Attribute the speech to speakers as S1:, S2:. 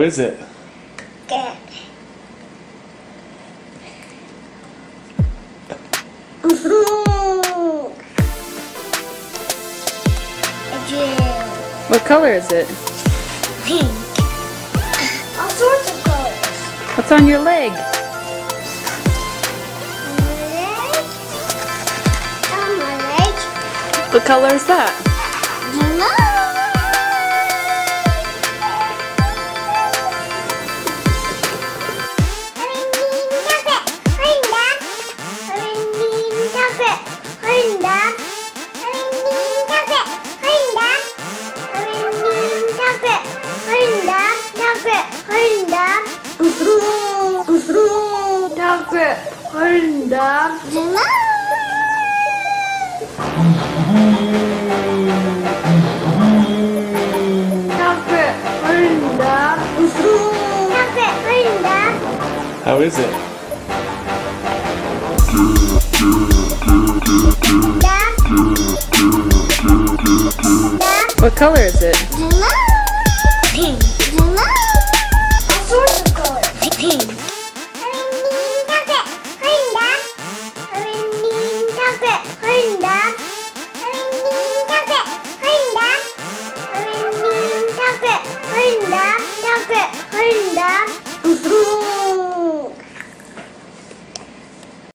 S1: How is it?
S2: Good.
S3: What color is it?
S2: Pink. All sorts of colors.
S3: What's on your leg?
S2: On my leg.
S3: What color is that?
S1: How is it?
S3: What color is it?